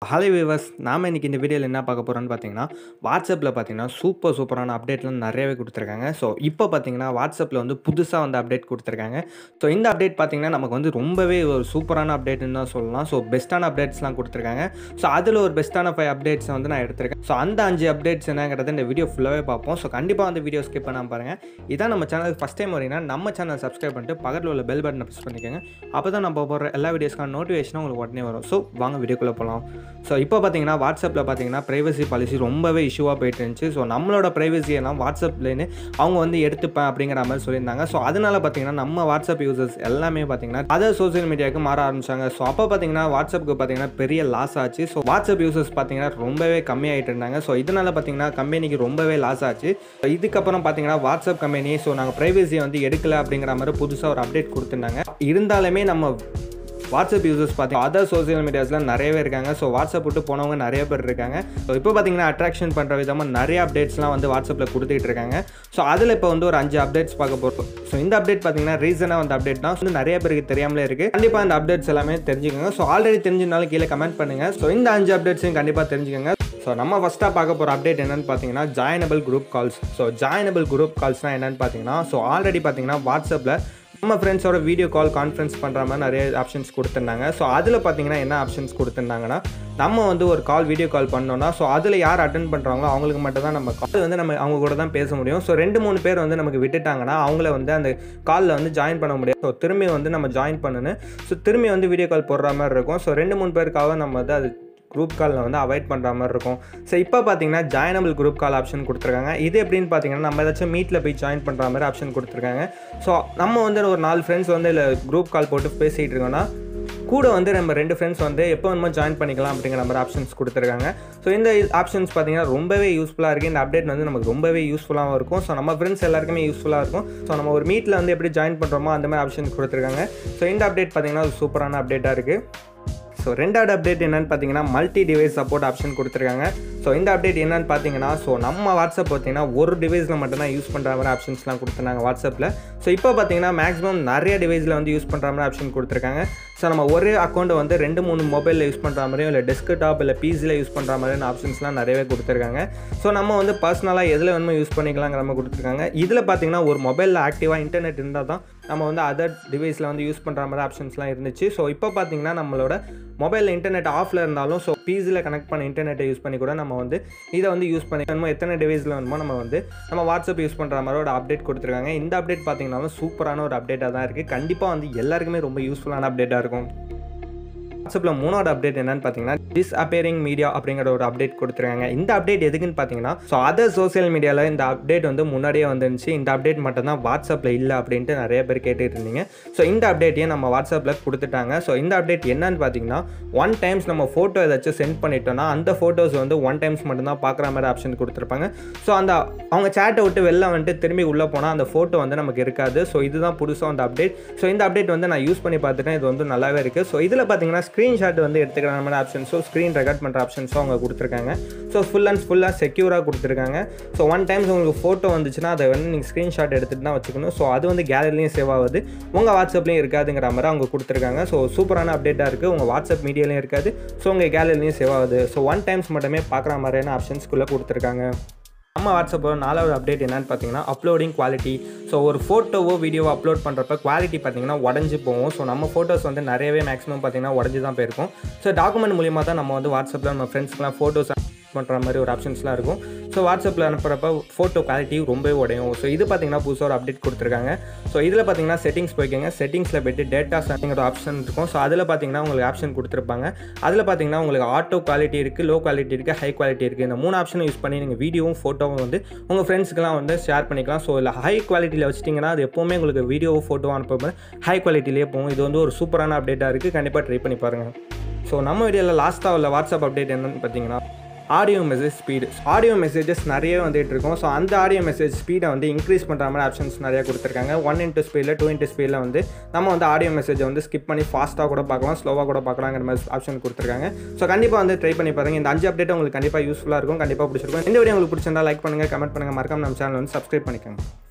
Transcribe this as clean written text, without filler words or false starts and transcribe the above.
Hello viewers, நாம இன்னைக்கு இந்த வீடியோவில் என்ன பார்க்க போகிறோம்னு பார்த்தீங்கன்னா, வாட்ஸ்அப்பில் பார்த்தீங்கன்னா சூப்பரான அப்டேட்லாம் நிறையவே கொடுத்துருக்காங்க. ஸோ இப்போ பார்த்தீங்கன்னா வாட்ஸ்அப்பில் வந்து புதுசாக வந்து அப்டேட் கொடுத்துருக்காங்க. ஸோ இந்த அப்டேட் பார்த்தீங்கன்னா நமக்கு வந்து ரொம்பவே ஒரு சூப்பரான அப்டேட்னு தான் சொல்லலாம். ஸோ பெஸ்ட்டான அப்டேட்ஸ்லாம் கொடுத்துருக்காங்க. ஸோ அதில் ஒரு பெஸ்ட்டான 5 அப்டேட்ஸை வந்து நான் எடுத்திருக்கேன். ஸோ அந்த 5 அப்டேட்ஸ் என்னங்கிறத இந்த வீடியோ ஃபுல்லாகவே பார்ப்போம். ஸோ கண்டிப்பாக வந்து வீடியோ ஸ்கிப் பண்ணாமல் பாருங்கள். இதான் நம்ம சேனலுக்கு ஃபஸ்ட் டைம் வரீங்கன்னா நம்ம சேனல் சப்ஸ்கிரைப் பண்ணிட்டு பக்கத்தில் உள்ள பெல் பட்டனை ப்ரெஸ் பண்ணிக்கோங்க. அப்போ தான் நம்ம போடுற எல்லா வீடியோஸ்க்கான நோட்டிஃபிகேஷனும் உங்களுக்கு உடனே வரும். ஸோ வாங்க வீடியோக்குள்ளே போகலாம். ஸோ இப்போ பார்த்தீங்கன்னா வாட்ஸ்அப்பில் பார்த்தீங்கன்னா ப்ரைவசி பாலிசி ரொம்பவே இஷ்யூவாக போயிட்டு இருந்துச்சு. ஸோ நம்மளோட ப்ரைவசியெல்லாம் வாட்ஸ்அப்லேன்னு அவங்க வந்து எடுத்துப்பேன் அப்படிங்கிற மாதிரி சொல்லியிருந்தாங்க. ஸோ அதனால் பார்த்தீங்கன்னா நம்ம வாட்ஸ்அப் யூசர்ஸ் எல்லாமே பார்த்தீங்கன்னா அதர் சோஷியல் மீடியாவுக்கு மாற ஆரம்பிச்சாங்க. ஸோ அப்போ பார்த்தீங்கன்னா வாட்ஸ்அப்புக்கு பார்த்தீங்கன்னா பெரிய லாஸ் ஆச்சு. ஸோ வாட்ஸ்அப் யூசர்ஸ் பார்த்தீங்கன்னா ரொம்பவே கம்மியாகிட்டு இருந்தாங்க. ஸோ இதனால் பார்த்தீங்கன்னா கம்பெனிக்கு ரொம்பவே லாஸ் ஆச்சு. இதுக்கப்புறம் பார்த்தீங்கன்னா வாட்ஸ்அப் கம்பெனி நாங்கள் ப்ரைவசியை வந்து எடுக்கல அப்படிங்கிற மாதிரி புதுசாக ஒரு அப்டேட் கொடுத்துருந்தாங்க. இருந்தாலுமே நம்ம வாட்ஸ்அப் யூசர்ஸ் பார்த்தீங்கன்னா அதர் சோஷியல் மீடியாஸில் நிறையவே இருக்காங்க. ஸோ வாட்ஸ்அப் விட்டு போனவங்க நிறைய பேர் இருக்காங்க. ஸோ இப்போ பார்த்தீங்கன்னா அட்ராக்ஷன் பண்ணுற விதமாக நிறைய அப்டேட்ஸ்லாம் வந்து வாட்ஸ்அப்பில் கொடுத்துட்டு இருக்காங்க. ஸோ அதில் இப்போ வந்து ஒரு 5 அப்டேட்ஸ் பார்க்க போகிறோம். ஸோ இந்த அப்டேட் பார்த்தீங்கன்னா ரீசனாக வந்து அப்டேட் தான் வந்து நிறைய பேருக்கு தெரியாமலே இருக்குது. கண்டிப்பாக இந்த அப்டேட்ஸ் எல்லாமே தெரிஞ்சுக்கோங்க. ஸோ ஆல்ரெடி தெரிஞ்சிருந்தாலும் கீழே கமெண்ட் பண்ணுங்கள். ஸோ இந்த 5 அப்டேட்ஸையும் கண்டிப்பாக தெரிஞ்சுக்கோங்க. ஸோ நம்ம ஃபஸ்ட்டாக பார்க்க போகிற அப்டேட் என்னென்னு பார்த்தீங்கன்னா joinable group calls. So joinable group கால்ஸ்னால் என்னென்னு பார்த்தீங்கன்னா ஆல்ரெடி பார்த்தீங்கன்னா வாட்ஸ்அப்பில் நம்ம ஃப்ரெண்ட்ஸோட வீடியோ கால் கான்ஃபரன்ஸ் பண்ணுற மாதிரி நிறைய ஆப்ஷன்ஸ் கொடுத்துருந்தாங்க. ஸோ அதில் பார்த்தீங்கன்னா என்ன ஆப்ஷன்ஸ் கொடுத்துருந்தாங்கன்னா நம்ம வந்து ஒரு வீடியோ கால் பண்ணோன்னா அதில் யார் அட்டென்ட் பண்ணுறாங்களோ அவங்களுக்கு மட்டும் தான் நம்ம கால் வந்து நம்ம அவங்க கூட தான் பேச முடியும். ஸோ 2-3 பேர் வந்து நமக்கு விட்டுட்டாங்கன்னா அவங்கள வந்து அந்த காலில் வந்து ஜாயின் பண்ண முடியாது. ஸோ திரும்பி வந்து நம்ம ஜாயின் பண்ணணும். ஸோ திரும்பி வந்து வீடியோ கால் போடுற மாதிரி இருக்கும். ஸோ 2-3 பேருக்காக நம்ம வந்து அது குரூப் காலில் வந்து அவாய்ட் பண்ணுற மாதிரி இருக்கும். ஸோ இப்போ பார்த்தீங்கன்னா ஜாயினபிள் குரூப் கால் ஆப்ஷன் கொடுத்துருக்காங்க. இது எப்படின்னு பார்த்தீங்கன்னா நம்ம ஏதாச்சும் மீட்டில் போய் ஜாயின் பண்ணுற மாதிரி ஆப்ஷன் கொடுத்துருக்காங்க. ஸோ நம்ம வந்து ஒரு 4 ஃப்ரெண்ட்ஸ் வந்து இல்லை குரூப் கால் போட்டு பேசிகிட்டு இருக்கோன்னா கூட வந்து நம்ம 2 ஃப்ரெண்ட்ஸ் வந்து எப்போ வேணுமோ ஜாயின் பண்ணிக்கலாம் அப்படிங்கிற மாதிரி ஆப்ஷன்ஸ் கொடுத்துருக்காங்க. ஸோ இந்த ஆப்ஷன்ஸ் பார்த்தீங்கன்னா ரொம்பவே யூஸ்ஃபுல்லாக இருக்குது. இந்த அப்டேட் வந்து நமக்கு ரொம்பவே யூஸ்ஃபுல்லாகவும் இருக்கும். ஸோ நம்ம ஃப்ரெண்ட்ஸ் எல்லாருக்குமே யூஸ்ஃபுல்லாக இருக்கும். ஸோ நம்ம ஒரு மீட்டில் வந்து எப்படி ஜாயின் பண்ணுறோமோ அந்த மாதிரி ஆப்ஷன்ஸ் கொடுத்துருக்காங்க. ஸோ இந்த அப்டேட் பார்த்தீங்கன்னா ஒரு சூப்பரான அப்டேட்டாக இருக்குது. ஸோ ரெண்டாவது அப்டேட் என்னென்னு பார்த்தீங்கன்னா மல்டி டிவைஸ் சப்போர்ட் ஆப்ஷன் கொடுத்துருக்காங்க. ஸோ இந்த அப்டேட் என்னென்னு பார்த்தீங்கன்னா நம்ம வாட்ஸ்அப் பார்த்தீங்கன்னா ஒரு டிவைஸில் மட்டும்தான் யூஸ் பண்ணுற மாதிரி ஆப்ஷன்ஸ்லாம் கொடுத்துருந்தாங்க வாட்ஸ்அப்பில். ஸோ இப்போ பார்த்தீங்கன்னா மேக்ஸிமம் நிறைய டிவைஸில் வந்து யூஸ் பண்ணுற மாதிரி ஆப்ஷன் கொடுத்துருக்காங்க. ஸோ நம்ம ஒரே அக்கௌண்ட்டை வந்து 2-3 மொபைலில் யூஸ் பண்ணுற மாதிரியும் இல்லை டெஸ்க்டாப் இல்லை பிசியில் யூஸ் பண்ணுற மாதிரியான ஆப்ஷன்ஸ்லாம் நிறையவே கொடுத்துருக்காங்க. ஸோ நம்ம வந்து பர்சனலாக எதில் வேணுமோ யூஸ் பண்ணிக்கலாங்கிற மாதிரி கொடுத்துருக்காங்க. இதில் பார்த்தீங்கன்னா ஒரு மொபைலில் ஆக்டிவாக இன்டர்நெட் இருந்தால் தான் நம்ம வந்து அதர் டிவைஸில் வந்து யூஸ் பண்ணுற மாதிரி ஆப்ஷன்ஸ்லாம் இருந்துச்சு. ஸோ இப்போ பார்த்தீங்கன்னா நம்மளோட மொபைலில் இன்டர்நெட் ஆஃபில் இருந்தாலும் பிசியில் கனெக்ட் பண்ண இன்டர்நெட்டை யூஸ் பண்ணி கூட நம்ம வந்து இதை வந்து யூஸ் பண்ணிக்கணுமோ எத்தனை டிவைஸில் வேணுமோ நம்ம வாட்ஸ்அப் யூஸ் பண்ணுற மாதிரி ஒரு அப்டேட் கொடுத்துருக்காங்க. இந்த அப்டேட் பார்த்தீங்கன்னாலும் சூப்பரான ஒரு அப்டேட்டாக தான் இருக்குது. கண்டிப்பாக வந்து எல்லாருக்குமே ரொம்ப யூஸ்ஃபுல்லான அப்டேட்டாக இருக்கும். வாட்ஸ்அப்பில் 3வது அப்டேட் என்னன்னு பார்த்தீங்கன்னா டிஸ்அப்பியரிங் மீடியா அப்படிங்கிற ஒரு அப்டேட் கொடுத்துருக்காங்க. இந்த அப்டேட் எதுக்குன்னு பார்த்தீங்கன்னா அதர் சோஷியல் மீடியாவில் இந்த அப்டேட் வந்து முன்னாடியே வந்துருந்துச்சு. இந்த அப்டேட் மட்டும் தான் வாட்ஸ்அப்பில் இல்லை அப்படின்ட்டு நிறைய பேர் கேட்டுட்டு இருந்தீங்க. ஸோ இந்த அப்டேட்டையும் நம்ம வாட்ஸ்அப்பில் கொடுத்துட்டாங்க. ஸோ இந்த அப்டேட் என்னன்னு பார்த்தீங்கன்னா 1 டைம்ஸ் நம்ம ஃபோட்டோ ஏதாச்சும் சென்ட் பண்ணிட்டோம்னா அந்த ஃபோட்டோஸ் வந்து 1 டைம்ஸ் மட்டும்தான் பார்க்குற மாதிரி ஆப்ஷன் கொடுத்துருப்பாங்க. ஸோ அவங்க சேட்டை விட்டு வெளில வந்துட்டு திரும்பி உள்ளே போனால் அந்த ஃபோட்டோ வந்து நமக்கு இருக்காது. ஸோ இதுதான் புதுசாக அந்த அப்டேட். ஸோ இந்த அப்டேட் வந்து நான் யூஸ் பண்ணி பார்த்துட்டேன். இது வந்து நல்லாவே இருக்குது. ஸோ இதில் பார்த்தீங்கன்னா ஸ்க்ரீன்ஷாட் வந்து எடுத்துக்கிற மாதிரி ஆப்ஷன்ஸோ ஸ்க்ரீன் ரெக்கார்ட் பண்ணுற ஆப்ஷன்ஸோ அவங்க கொடுத்துருக்காங்க. ஸோ ஃபுல்லாக செக்யூராக கொடுத்துருக்காங்க. ஸோ 1 டைம்ஸ் உங்களுக்கு ஃபோட்டோ வந்துச்சுன்னா அதை வந்து நீங்கள் ஸ்க்ரீன்ஷாட் எடுத்துகிட்டு தான் வச்சுக்கணும். ஸோ அது வந்து கேலரிலையும் சேவ் ஆகுது, உங்கள் வாட்ஸ்அப்லேயும் இருக்காதுங்கிற மாதிரி அவங்க கொடுத்துருக்காங்க. ஸோ சூப்பரான அப்டேட்டாக இருக்குது. உங்கள் வாட்ஸ்அப் மீடியாலையும் இருக்காது, ஸோ உங்கள் கேலரிலையும் சேவ் ஆகுது. ஸோ 1 டைம்ஸ் மட்டுமே பார்க்குற மாதிரியான ஆப்ஷன்ஸ்குள்ளே கொடுத்துருக்காங்க. நம்ம வாட்ஸ்அப்போட 4வது அப்டேட் என்னன்னு பார்த்தீங்கன்னா அப்லோடிங் குவாலிட்டி. ஸோ ஒரு ஃபோட்டோவோ வீடியோவோ அப்லோட் பண்ணுறப்ப குவாலிட்டி பார்த்தீங்கன்னா உடஞ்சி போகும். ஸோ நம்ம ஃபோட்டோஸ் வந்து நிறையவே மேக்ஸிமம் பார்த்தீங்கன்னா உடஞ்சி தான் போயிருக்கும். ஸோ டாக்குமெண்ட் மூலியமாக தான் நம்ம வந்து வாட்ஸ்அப்பில் நம்ம ஃப்ரெண்ட்ஸ்க்குலாம் ஃபோட்டோஸ் பண்ணுற மாதிரி ஒரு ஆப்ஷன்ஸ்லாம் இருக்கும். ஸோ வாட்ஸ்அப்பில் அனுப்புகிறப்ப ஃபோட்டோ குவாலிட்டி ரொம்பவே உடையும். ஸோ இது பார்த்தீங்கன்னா புதுசாக ஒரு அப்டேட் கொடுத்துருக்காங்க. ஸோ இதில் பார்த்தீங்கன்னா செட்டிங்ஸ் போய்க்கோங்க. செட்டிங்ஸில் போய்ட்டு டேட்டா செட்டிங்கிற ஆப்ஷன் இருக்கும். ஸோ அதில் பார்த்தீங்கன்னா உங்களுக்கு ஆப்ஷன் கொடுத்துருப்பாங்க. அதில் பார்த்தீங்கன்னா உங்களுக்கு ஆட்டோ குவாலிட்டி இருக்குது, லோ குவாலிட்டி இருக்குது, ஹை குவாலிட்டி இருக்குது. இந்த 3 ஆப்ஷனும் யூஸ் பண்ணி நீங்கள் வீடியோவும் ஃபோட்டோவும் வந்து உங்கள் ஃப்ரெண்ட்ஸ்க்குலாம் வந்து ஷேர் பண்ணிக்கலாம். ஸோ இல்லை ஹை குவாலிட்டியில் வச்சிட்டிங்கன்னா அது எப்போவுமே உங்களுக்கு வீடியோவோ ஃபோட்டோவோ அனுப்பும்போது ஹை குவாலிட்டிலேயே போகும். இது வந்து ஒரு சூப்பரான அப்டேட்டாக இருக்குது. கண்டிப்பாக ட்ரை பண்ணி பாருங்கள். ஸோ நம்ம வீடியோவில் லாஸ்ட்டாக உள்ள வாட்ஸ்அப் அப்டேட் என்னென்னு பார்த்தீங்கன்னா audio message speed. Audio messages நிறைய வந்துட்டு இருக்கும். ஸோ அந்த ஆடியோ மெசேஜ் ஸ்பீடை வந்து இன்க்ரீஸ் பண்ணுற மாதிரி ஆப்ஷன்ஸ் நிறைய கொடுத்துருக்காங்க. 1x ஸ்பீடில் 2x ஸ்பீடில் வந்து நம்ம வந்து ஆடியோ மெசேஜை வந்து ஸ்கிப் பண்ணி ஃபாஸ்ட்டாக கூட பார்க்கலாம், ஸ்லோவாக கூட பார்க்கலாங்கிற மாதிரி ஆப்ஷன் கொடுத்துருக்காங்க. ஸோ கண்டிப்பாக வந்து ட்ரை பண்ணி பாருங்கள். இந்த 5 அப்டேட் உங்களுக்கு கண்டிப்பாக யூஸ்ஃபுல்லாக இருக்கும், கண்டிப்பாக பிடிச்சிருக்கும். இந்த வீடியோ உங்களுக்கு பிடிச்சிருந்தா லைக் பண்ணுங்கள், கமெண்ட் பண்ணுங்கள், மறக்காம நம்ம சேனல் வந்து சப்ஸ்கிரைப் பண்ணிக்கோங்க.